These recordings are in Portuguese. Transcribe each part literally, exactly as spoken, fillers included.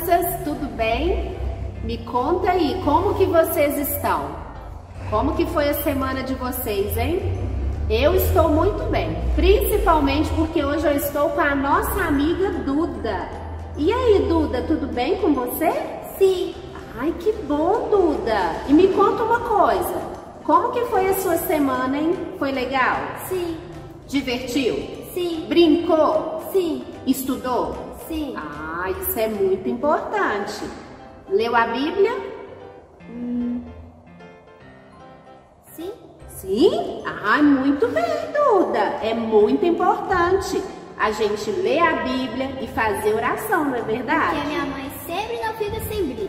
crianças, tudo bem? Me conta aí, como que vocês estão? Como que foi a semana de vocês, hein? Eu estou muito bem, principalmente porque hoje eu estou com a nossa amiga Duda. E aí, Duda, tudo bem com você? Sim. Ai, que bom, Duda! E me conta uma coisa, como que foi a sua semana, hein? Foi legal? Sim. Divertiu? Sim. Brincou? Sim. Estudou? Sim. Ah, isso é muito importante. Leu a Bíblia? Hum. Sim. Sim? Ah, muito bem, Duda. É muito importante a gente ler a Bíblia e fazer oração, não é verdade? Porque a minha mãe sempre não fica sem Bíblia.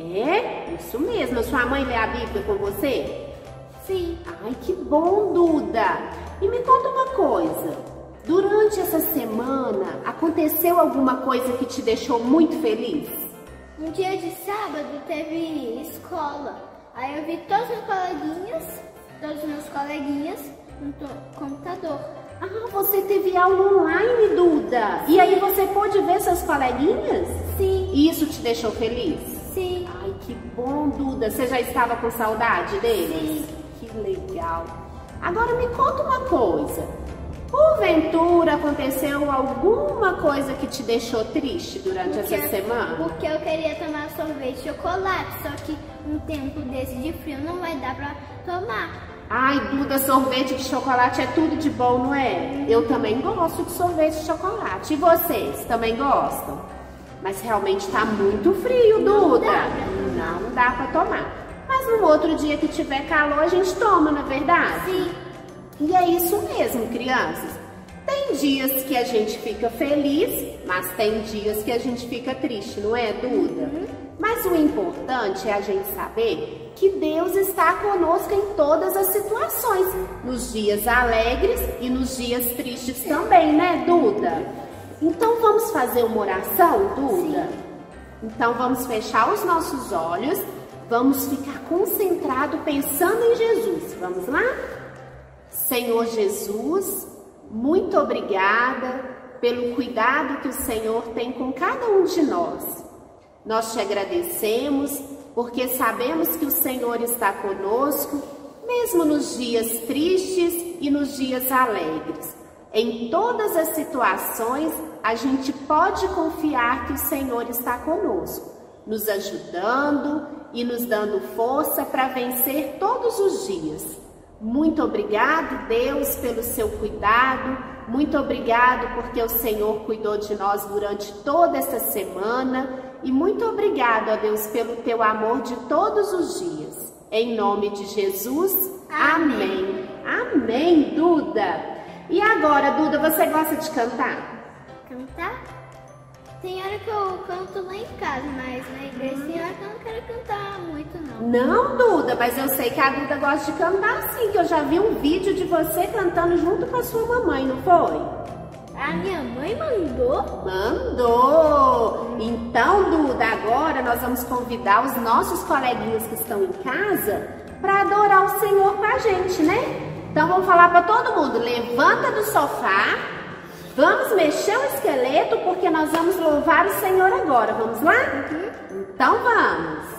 É, isso mesmo. A sua mãe lê a Bíblia com você? Sim. Ai, que bom, Duda. E me conta uma coisa. Durante essa semana, aconteceu alguma coisa que te deixou muito feliz? Um dia de sábado teve escola. Aí eu vi todos os coleguinhas, todos os meus coleguinhas no computador. Ah, você teve aula online, Duda? E aí você pôde ver seus coleguinhas? Sim. E isso te deixou feliz? Sim. Ai, que bom, Duda. Você já estava com saudade deles? Sim. Que legal. Agora me conta uma coisa. Porventura aconteceu alguma coisa que te deixou triste durante Porque, essa semana? porque eu queria tomar sorvete de chocolate, só que um tempo desse de frio não vai dar pra tomar. Ai, Duda, sorvete de chocolate é tudo de bom, não é? Eu também gosto de sorvete de chocolate. E vocês também gostam? Mas realmente tá muito frio, Duda. Não dá pra tomar. Mas no outro dia que tiver calor, a gente toma, não é verdade? Sim. E é isso mesmo, crianças. Tem dias que a gente fica feliz, mas tem dias que a gente fica triste, não é, Duda? Uhum. Mas o importante é a gente saber que Deus está conosco em todas as situações, nos dias alegres e nos dias tristes também, né, Duda? Então vamos fazer uma oração, Duda? Sim. Então vamos fechar os nossos olhos, vamos ficar concentrado pensando em Jesus. Vamos lá? Senhor Jesus, muito obrigada pelo cuidado que o Senhor tem com cada um de nós. Nós te agradecemos porque sabemos que o Senhor está conosco, mesmo nos dias tristes e nos dias alegres. Em todas as situações, a gente pode confiar que o Senhor está conosco, nos ajudando e nos dando força para vencer todos os dias. Muito obrigado, Deus, pelo seu cuidado. Muito obrigado porque o Senhor cuidou de nós durante toda essa semana. E muito obrigado, ó Deus, pelo teu amor de todos os dias. Em nome de Jesus, amém. Amém, amém, Duda. E agora, Duda, você gosta de cantar? Cantar? Tem hora que eu canto lá em casa, mas na igreja tem hora que eu não quero cantar muito, não. Não, Duda, mas eu sei que a Duda gosta de cantar sim, que eu já vi um vídeo de você cantando junto com a sua mamãe, não foi? A minha mãe mandou? Mandou! Então, Duda, agora nós vamos convidar os nossos coleguinhas que estão em casa para adorar o Senhor com a gente, né? Então vamos falar para todo mundo, levanta do sofá, vamos mexer o esqueleto porque nós vamos louvar o Senhor agora, vamos lá? Uhum. Então vamos!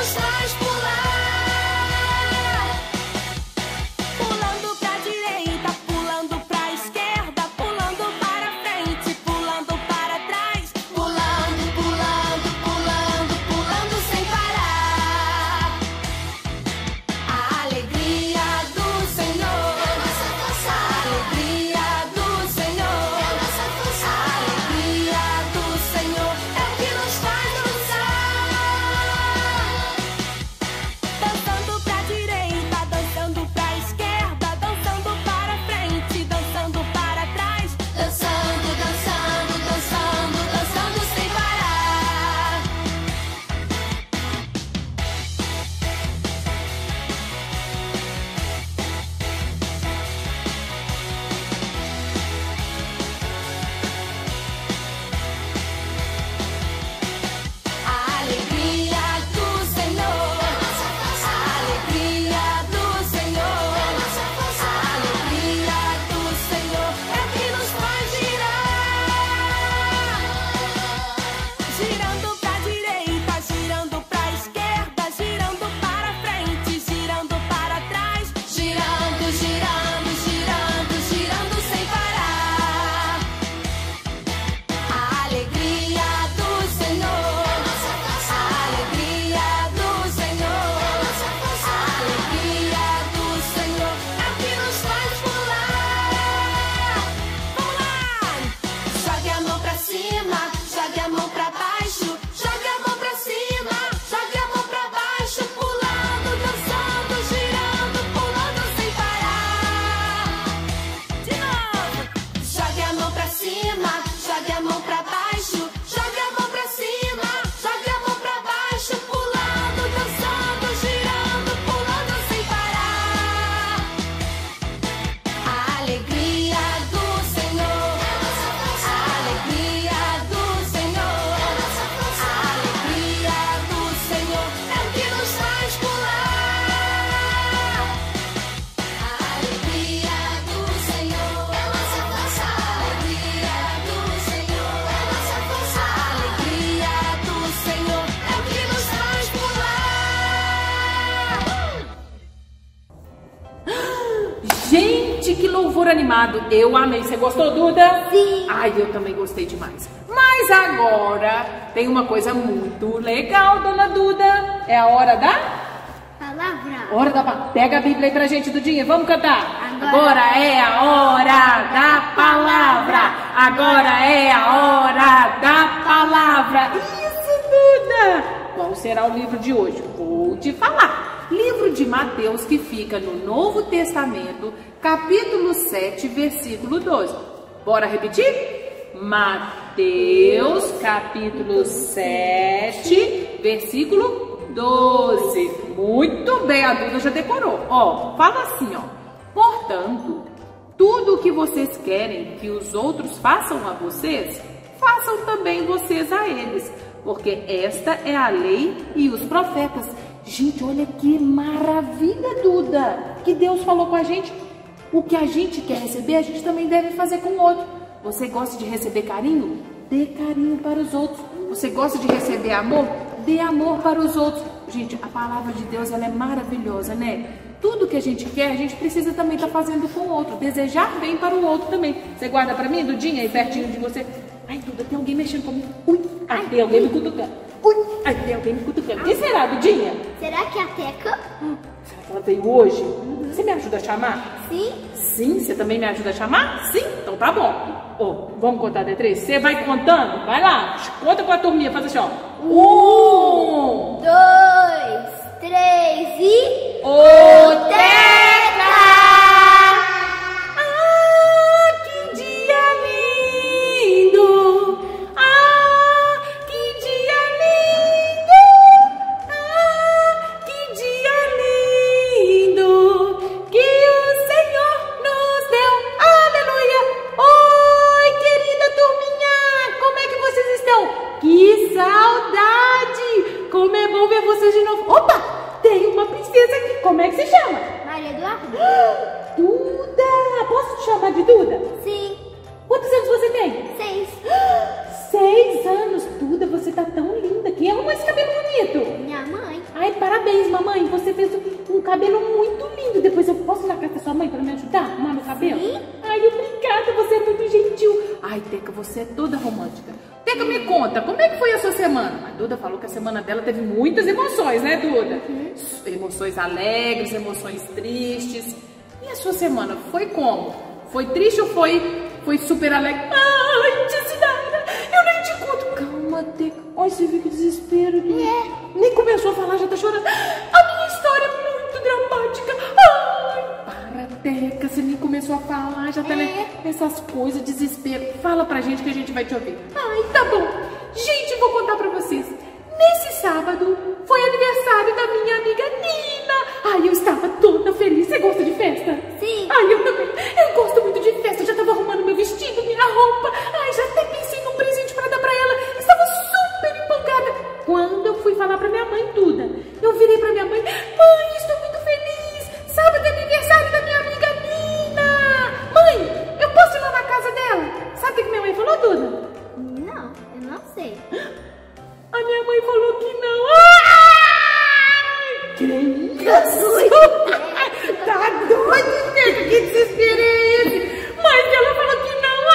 Pulando pra direita, animado. Eu amei. Você gostou, Duda? Sim. Ai, eu também gostei demais. Mas agora tem uma coisa muito legal, dona Duda. É a hora da... Palavra. Hora da... Pega a Bíblia aí pra gente, Dudinha. Vamos cantar. Agora. Agora é a hora da palavra. Agora é a hora da palavra. Isso, Duda. Qual será o livro de hoje? Vou te falar. Livro de Mateus, que fica no Novo Testamento, capítulo sete, versículo doze. Bora repetir? Mateus, capítulo sete, versículo doze. Muito bem, a Duda já decorou. Ó, fala assim, ó. Portanto, tudo o que vocês querem que os outros façam a vocês, façam também vocês a eles, porque esta é a lei e os profetas. Gente, olha que maravilha, Duda, que Deus falou com a gente. O que a gente quer receber, a gente também deve fazer com o outro. Você gosta de receber carinho? Dê carinho para os outros. Você gosta de receber amor? Dê amor para os outros. Gente, a palavra de Deus, ela é maravilhosa, né? Tudo que a gente quer, a gente precisa também estar fazendo com o outro. Desejar bem para o outro também. Você guarda para mim, Dudinha, aí pertinho de você? Ai, Duda, tem alguém mexendo comigo. Ui, ai, tem alguém me cutucando. Ui, ai, tem alguém me cutucando. Quem será, Dudinha? Será que é a Teca? Hum, será que ela veio hoje? Uhum. Você me ajuda a chamar? Sim. Sim? Você também me ajuda a chamar? Sim? Então tá bom. Oh, vamos contar até três? Você vai contando? Vai lá. Conta com a turminha. Faz assim, ó. Um. Dois. Três e... O Teca! Como é que se chama? Maria Eduarda. Duda! Posso te chamar de Duda? Sim. Quantos anos você tem? Seis. Seis anos. Duda, você tá tão linda. Quem arrumou esse cabelo bonito? Minha mãe. Ai, parabéns, mamãe. Você fez um cabelo muito lindo. Depois eu posso ir na casa da sua mãe para me ajudar a arrumar meu cabelo? Sim. Ai, obrigada. Você é muito gentil. Ai, Teca, você é toda romântica. Teca, me conta, como é que foi a sua semana? A Duda falou que a semana dela teve muitas emoções, né, Duda? Uhum. Emoções alegres, emoções tristes. E a sua semana foi como? Foi triste ou foi, foi super alegre? Ai, disse nada, eu nem te conto. Calma, Teca. Ai, você viu que desespero. É. Nem começou a falar, já tá chorando. A minha história é muito dramática. Ai, para, Teca, você nem começou a falar, já tá É. essas coisas, desespero. Fala pra gente que a gente vai te ouvir. Ai, tá bom. Gente, vou contar pra vocês. Nesse sábado foi aniversário da minha amiga Nina. Ai, eu estava toda feliz. Você gosta de festa? Sim. Ai, eu também. Eu gosto muito de festa. Eu já estava arrumando meu vestido, minha roupa. Ai, já até pensei num presente para dar para ela. Estava super empolgada. Quando eu fui falar para minha mãe, Duda, eu virei para minha mãe. Mãe, estou muito feliz. Sábado é aniversário da minha amiga Nina. Mãe, eu posso ir lá na casa dela? Sabe o que minha mãe falou, Duda? Não, eu não sei. A minha mãe falou que não. Ai! Que isso? Tá doido, Teca? Que desespero é esse? Mas ela falou que não.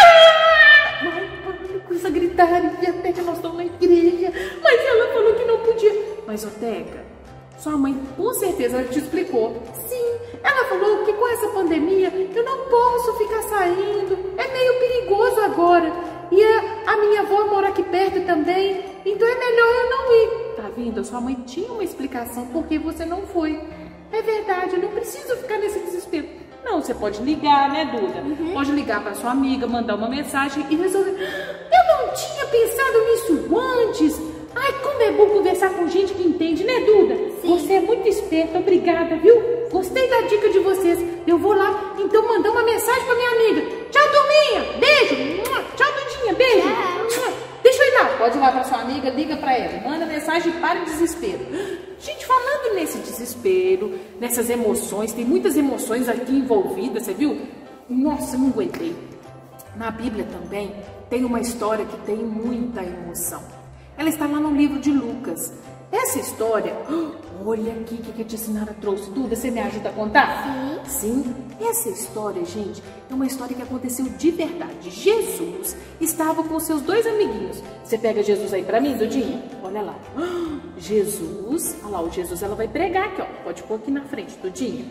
Ai, para com essa gritaria, Teca, nós estamos na igreja. Mas ela falou que não podia. Mas, ô Teca, sua mãe com certeza te explicou. Sim, ela falou que com essa pandemia eu não posso ficar saindo. É meio perigoso agora. E a, a minha avó mora aqui perto também, então é melhor eu não ir. Tá vendo? A sua mãe tinha uma explicação por que você não foi. É verdade, eu não preciso ficar nesse desespero. Não, você pode ligar, né, Duda? Uhum. Pode ligar para sua amiga, mandar uma mensagem e resolver. Eu não tinha pensado nisso antes. Ai, como é bom conversar com gente que entende, né, Duda? Sim. Você é muito esperta, obrigada, viu? Gostei da dica de vocês. Eu vou lá, então, mandar uma mensagem pra minha amiga. Tchau, turminha. Beijo. Tchau, Dudinha. Beijo. Tchau. Deixa eu ir lá. Pode ir lá pra sua amiga, liga pra ela. Manda mensagem e para o desespero. Gente, falando nesse desespero, nessas emoções, tem muitas emoções aqui envolvidas, você viu? Nossa, não aguentei. Na Bíblia também tem uma história que tem muita emoção. Ela está lá no livro de Lucas. Essa história, olha aqui o que a tia Sinara trouxe. Duda, você me ajuda a contar? Sim. Sim. Essa história, gente, é uma história que aconteceu de verdade. Jesus estava com seus dois amiguinhos. Você pega Jesus aí pra mim, Dudinha? Olha lá. Jesus, olha lá, o Jesus, ela vai pregar aqui, ó. Pode pôr aqui na frente, Dudinha.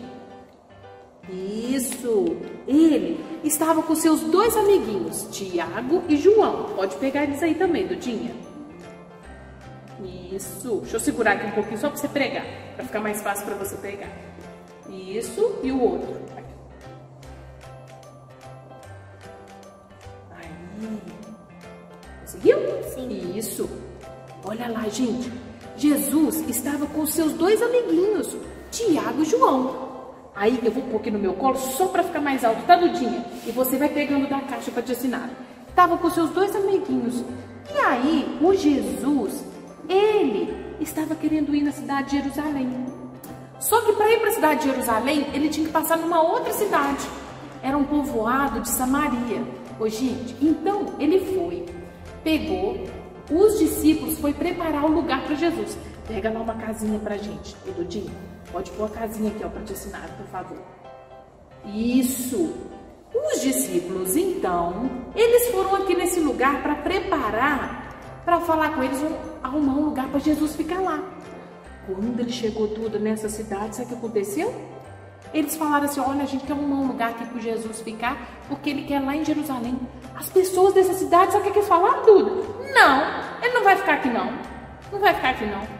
Isso. Ele estava com seus dois amiguinhos, Tiago e João. Pode pegar eles aí também, Dudinha. Isso. Deixa eu segurar aqui um pouquinho só para você pregar, para ficar mais fácil para você pegar. Isso. E o outro. Aí. Conseguiu? Sim. Isso. Olha lá, gente. Jesus estava com seus dois amiguinhos, Tiago e João. Aí eu vou pôr aqui no meu colo só para ficar mais alto, tá, Dudinha? E você vai pegando da caixa para te ensinar. Estava com seus dois amiguinhos. E aí, o Jesus, ele estava querendo ir na cidade de Jerusalém. Só que para ir para a cidade de Jerusalém, ele tinha que passar numa outra cidade. Era um povoado de Samaria. Ô, gente, então ele foi, pegou os discípulos, foi preparar o lugar para Jesus. Pega lá uma casinha pra gente, ô Dudinho. Pode pôr a casinha aqui, ó, para te ensinar, por favor. Isso. Os discípulos, então, eles foram aqui nesse lugar para preparar, para falar com eles, arrumar um lugar para Jesus ficar lá. Quando ele chegou tudo nessa cidade, sabe o que aconteceu? Eles falaram assim, olha, a gente quer arrumar um lugar aqui para Jesus ficar, porque ele quer lá em Jerusalém. As pessoas dessa cidade, sabe o que eles falaram, Duda? Não, ele não vai ficar aqui não. Não vai ficar aqui não.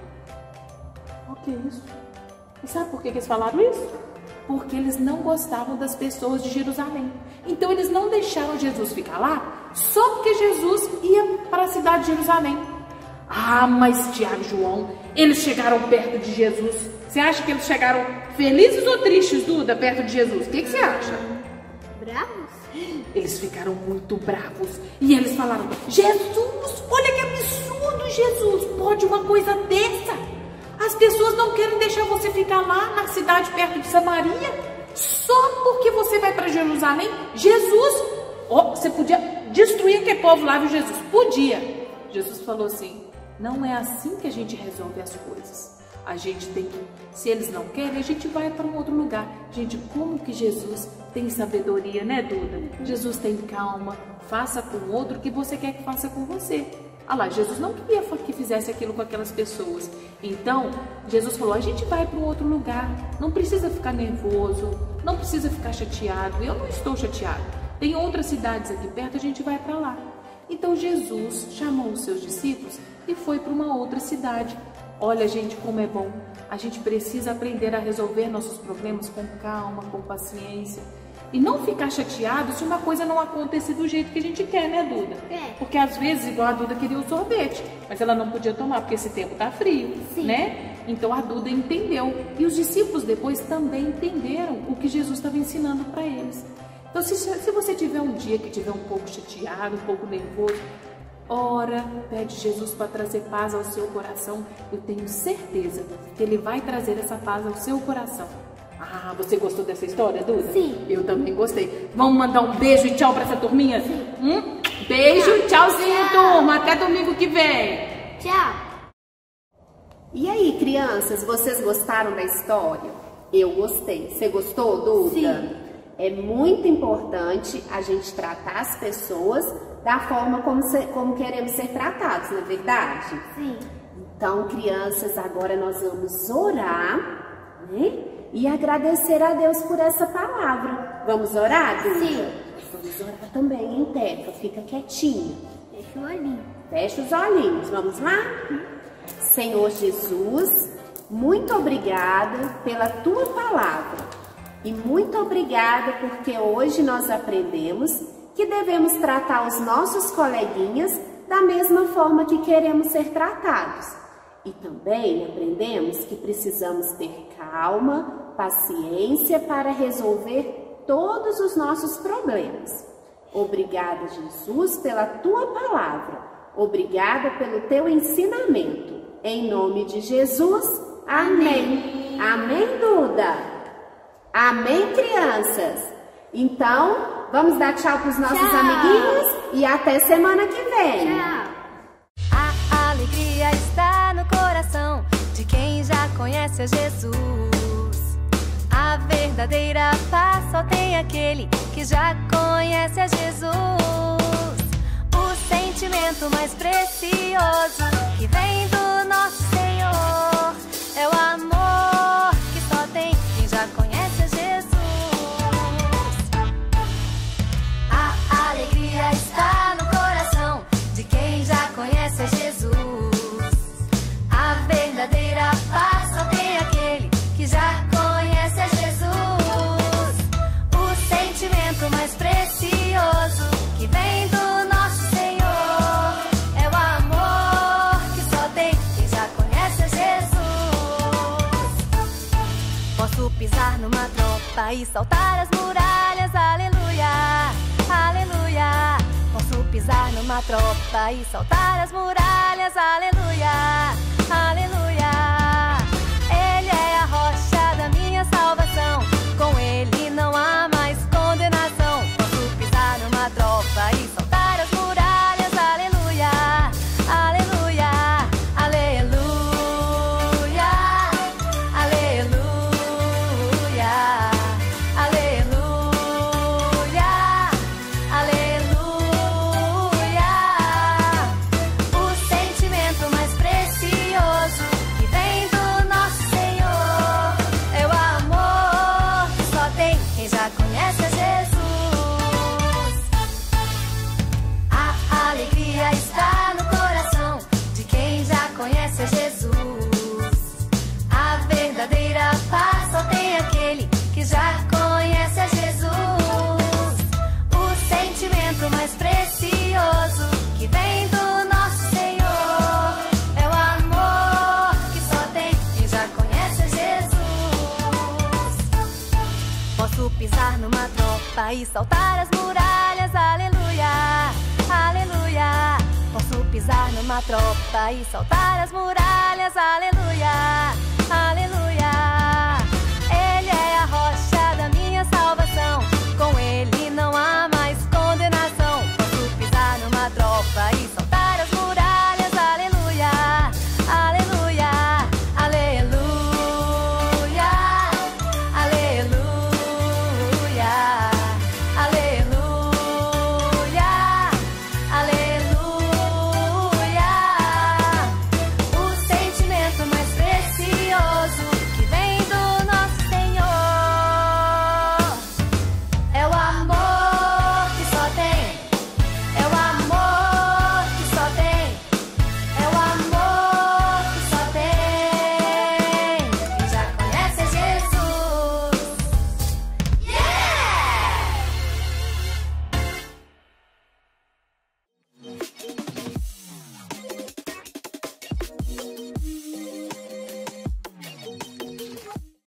O que é isso? E sabe por que eles falaram isso? Porque eles não gostavam das pessoas de Jerusalém. Então eles não deixaram Jesus ficar lá só porque Jesus ia para a cidade de Jerusalém. Ah, mas Tiago e João, eles chegaram perto de Jesus. Você acha que eles chegaram felizes ou tristes, Duda, perto de Jesus? O que, que você acha? Bravos? Eles ficaram muito bravos. E eles falaram, Jesus, olha que absurdo, Jesus, pode uma coisa dessa? As pessoas não querem deixar você ficar lá na cidade perto de Samaria só porque você vai para Jerusalém. Jesus, oh, você podia destruir aquele povo lá, viu, Jesus? Podia. Jesus falou assim, não é assim que a gente resolve as coisas. A gente tem que, se eles não querem, a gente vai para um outro lugar. Gente, como que Jesus tem sabedoria, né, Duda? Jesus tem calma, faça com o outro o que você quer que faça com você. Ah lá, Jesus não queria que fizesse aquilo com aquelas pessoas. Então, Jesus falou, a gente vai para um outro lugar. Não precisa ficar nervoso, não precisa ficar chateado. Eu não estou chateado. Tem outras cidades aqui perto, a gente vai para lá. Então, Jesus chamou os seus discípulos e foi para uma outra cidade. Olha, gente, como é bom. A gente precisa aprender a resolver nossos problemas com calma, com paciência. E não ficar chateado se uma coisa não acontecer do jeito que a gente quer, né, Duda? É. Porque às vezes, igual a Duda queria o sorvete, mas ela não podia tomar porque esse tempo tá frio, Sim. né? Então a Duda entendeu. E os discípulos depois também entenderam o que Jesus estava ensinando para eles. Então, se, se você tiver um dia que tiver um pouco chateado, um pouco nervoso, ora, pede Jesus para trazer paz ao seu coração. Eu tenho certeza que Ele vai trazer essa paz ao seu coração. Ah, você gostou dessa história, Duda? Sim. Eu também gostei. Vamos mandar um beijo e tchau para essa turminha? Sim. Hum? Beijo, tchauzinho, tchau. Turma. Até domingo que vem. Tchau. E aí, crianças, vocês gostaram da história? Eu gostei. Você gostou, Duda? Sim. É muito importante a gente tratar as pessoas da forma como, se, como queremos ser tratados, não é verdade? Sim. Então, crianças, agora nós vamos orar, né? E agradecer a Deus por essa palavra. Vamos orar, Duda? Sim. Vamos orar também, hein, Teca? Fica quietinha. Fecha o olhinho. Fecha os olhinhos. Vamos lá? Senhor Jesus, muito obrigada pela Tua palavra. E muito obrigada porque hoje nós aprendemos que devemos tratar os nossos coleguinhas da mesma forma que queremos ser tratados. E também aprendemos que precisamos ter calma, paciência para resolver todos os nossos problemas. Obrigada, Jesus, pela Tua palavra. Obrigada pelo Teu ensinamento. Em nome de Jesus, amém. Amém, Duda? Amém, crianças? Então, vamos dar tchau para os nossos tchau. amiguinhos e até semana que vem. Tchau. A alegria está no coração. coração de quem já conhece a Jesus. A verdadeira paz só tem aquele que já conhece a Jesus. O sentimento mais precioso que vem do nosso Senhor é o amor que só tem quem já conhece a Jesus. A alegria está no coração de quem já conhece a Jesus. A verdadeira paz só tem aquele que já conhece a Jesus. O sentimento mais precioso que vem do nosso Senhor é o amor que só tem quem já conhece a Jesus. Posso pisar numa tropa e saltar as muralhas, aleluia, aleluia. Posso pisar numa tropa e saltar as muralhas, aleluia, aleluia. Ele é a rocha da minha salvação, com ele não há mais condenação. Posso pisar numa tropa e saltar as muralhas, aleluia, aleluia, aleluia, aleluia, aleluia, aleluia. O sentimento mais precioso que vem do nosso Senhor é o amor que só tem quem já conhece a Jesus. A alegria está no coração de quem já conhece a Jesus. A verdadeira paz só tem aquele que já conhece a Jesus. O sentimento mais precioso que vem do nosso Senhor é o amor que só tem quem já conhece a Jesus. Posso pisar numa tropa e saltar as muralhas, aleluia, aleluia. Posso pisar numa tropa e saltar as muralhas, aleluia, aleluia.